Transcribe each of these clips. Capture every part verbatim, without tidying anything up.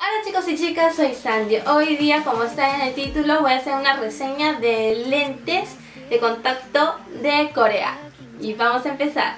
Hola chicos y chicas, soy Sandy. Hoy día, como está en el título, voy a hacer una reseña de lentes de contacto de Corea. Y vamos a empezar.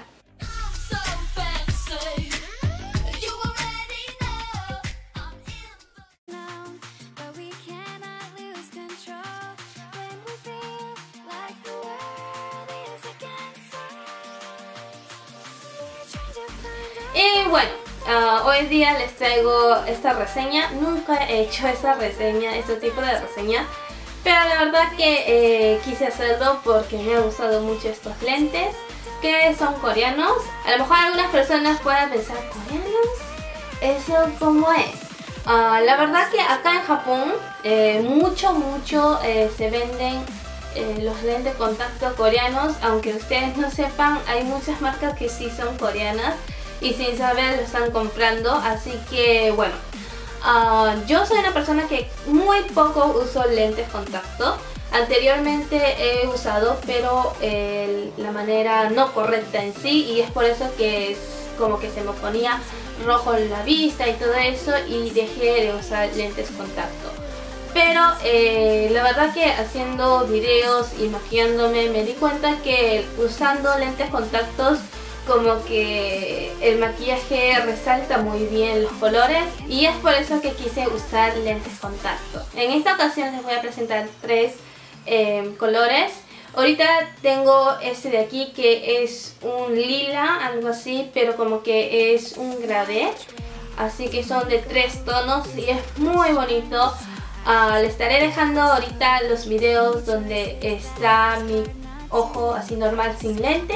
Y bueno, uh, hoy día les traigo esta reseña. Nunca he hecho esta reseña, este tipo de reseña, pero la verdad que eh, quise hacerlo porque me han gustado mucho estos lentes, que son coreanos. A lo mejor algunas personas puedan pensar, ¿coreanos? ¿Eso cómo es? Uh, la verdad que acá en Japón eh, mucho, mucho eh, se venden eh, los lentes de contacto coreanos. Aunque ustedes no sepan, hay muchas marcas que sí son coreanas y sin saber lo están comprando. Así que bueno, uh, yo soy una persona que muy poco uso lentes contacto. Anteriormente he usado, pero eh, la manera no correcta en sí, y es por eso que es como que se me ponía rojo en la vista y todo eso, y dejé de usar lentes contacto. Pero eh, la verdad que haciendo videos y maquillándome me di cuenta que usando lentes contactos como que el maquillaje resalta muy bien los colores, y es por eso que quise usar lentes contacto. En esta ocasión les voy a presentar tres eh, colores. Ahorita tengo este de aquí, que es un lila, algo así, pero como que es un grabé, así que son de tres tonos y es muy bonito. Uh, le estaré dejando ahorita los videos donde está mi ojo así normal sin lentes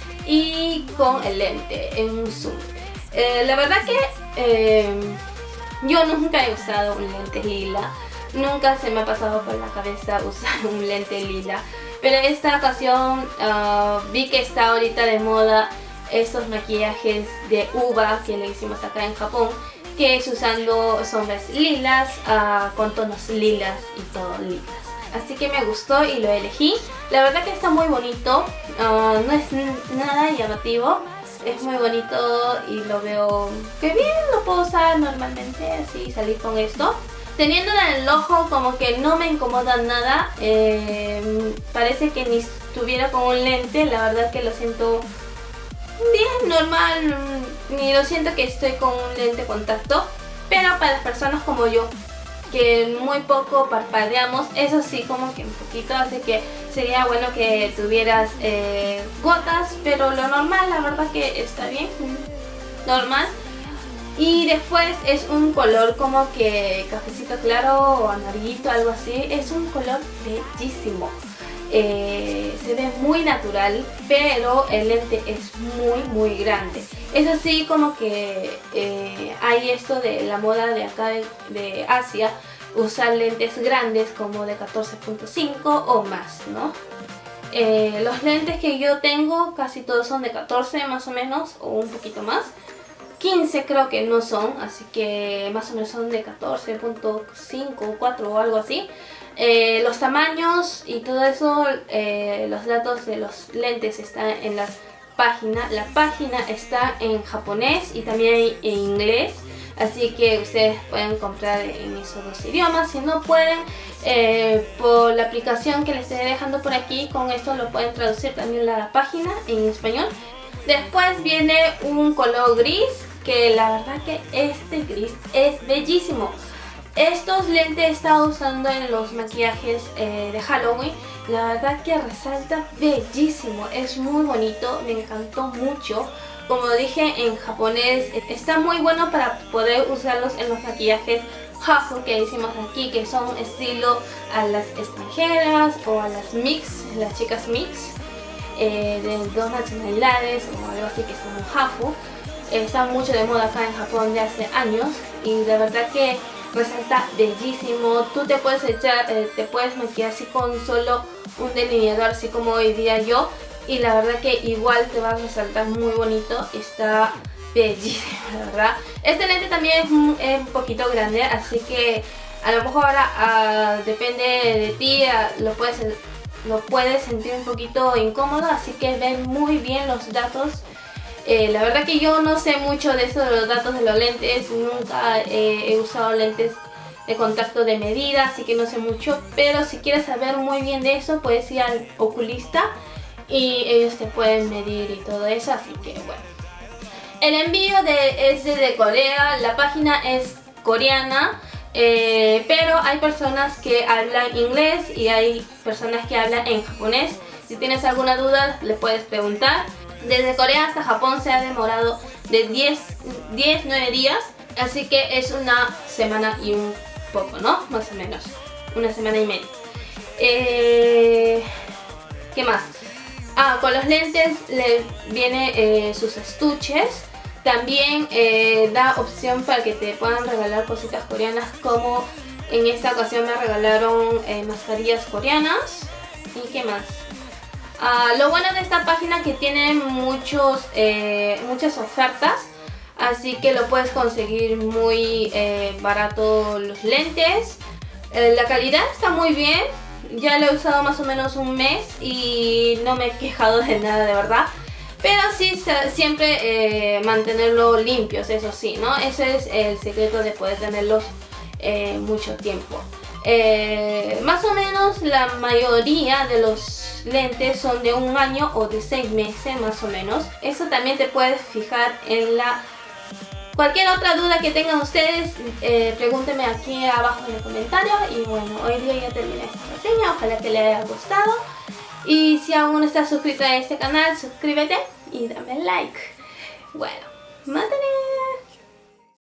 y con el lente en un zoom. Eh, la verdad que eh, yo nunca he usado un lente lila, nunca se me ha pasado por la cabeza usar un lente lila, pero esta ocasión uh, vi que está ahorita de moda estos maquillajes de uva que le hicimos acá en Japón, que es usando sombras lilas uh, con tonos lilas y todo lilas. Así que me gustó y lo elegí. La verdad que está muy bonito, uh, no es nada llamativo, es muy bonito y lo veo que bien lo puedo usar normalmente, así salir con esto. Teniéndolo en el ojo como que no me incomoda nada, eh, parece que ni estuviera con un lente, la verdad que lo siento bien normal, ni lo siento que estoy con un lente contacto. Pero para las personas como yo, que muy poco parpadeamos, eso sí como que un poquito, así que sería bueno que tuvieras eh, gotas, pero lo normal la verdad que está bien, normal. Y después es un color como que cafecito claro o amarillito, algo así, es un color bellísimo. Eh, se ve muy natural, pero el lente es muy muy grande. Eso sí, como que eh, hay esto de la moda de acá de, de Asia, usar lentes grandes como de catorce punto cinco o más, ¿no? Eh, los lentes que yo tengo casi todos son de catorce más o menos, o un poquito más. quince creo que no son, así que más o menos son de catorce punto cinco o cuatro o algo así. Eh, los tamaños y todo eso, eh, los datos de los lentes están en la página. La página está en japonés y también en inglés, así que ustedes pueden comprar en esos dos idiomas. Si no pueden, eh, por la aplicación que les estaré dejando por aquí, con esto lo pueden traducir también la página en español. Después viene un color gris, que la verdad que este gris es bellísimo. Estos lentes he estado usando en los maquillajes eh, de Halloween. La verdad que resalta bellísimo, es muy bonito, me encantó mucho. Como dije en japonés, está muy bueno para poder usarlos en los maquillajes hafu que hicimos aquí, que son estilo a las extranjeras o a las mix, las chicas mix eh, de dos nacionalidades o algo así, que son un hafu. Eh, está mucho de moda acá en Japón de hace años y la verdad que resalta bellísimo. Tú te puedes echar, eh, te puedes maquillar así con solo un delineador, así como hoy día yo, y la verdad que igual te va a resaltar muy bonito. Está bellísimo, la verdad. Este lente también es un, es un poquito grande, así que a lo mejor ahora uh, depende de ti, uh, lo puedes lo puedes sentir un poquito incómodo, así que ven muy bien los datos Eh, la verdad que yo no sé mucho de eso de los datos de los lentes, nunca eh, he usado lentes de contacto de medida, así que no sé mucho, pero si quieres saber muy bien de eso puedes ir al oculista y ellos te pueden medir y todo eso, así que bueno. El envío de, es desde Corea, la página es coreana, eh, pero hay personas que hablan inglés y hay personas que hablan en japonés. Si tienes alguna duda le puedes preguntar. Desde Corea hasta Japón se ha demorado de diez, nueve días, así que es una semana y un poco, ¿no? Más o menos, una semana y media. Eh, ¿Qué más? Ah, con los lentes le viene eh, sus estuches. También eh, da opción para que te puedan regalar cositas coreanas, como en esta ocasión me regalaron eh, mascarillas coreanas. ¿Y qué más? Ah, lo bueno de esta página es que tiene muchos, eh, muchas ofertas, así que lo puedes conseguir muy eh, barato los lentes. Eh, la calidad está muy bien, ya lo he usado más o menos un mes y no me he quejado de nada, de verdad. Pero sí, siempre eh, mantenerlo limpios, eso sí, ¿no? Ese es el secreto de poder tenerlos eh, mucho tiempo. Eh, más o menos la mayoría de los lentes son de un año o de seis meses más o menos. Eso también te puedes fijar en la... Cualquier otra duda que tengan ustedes, eh, pregúntenme aquí abajo en los comentarios. Y bueno, hoy día ya terminé esta reseña, ojalá que les haya gustado. Y si aún no estás suscrito a este canal, suscríbete y dame like. Bueno, ¡mátenme!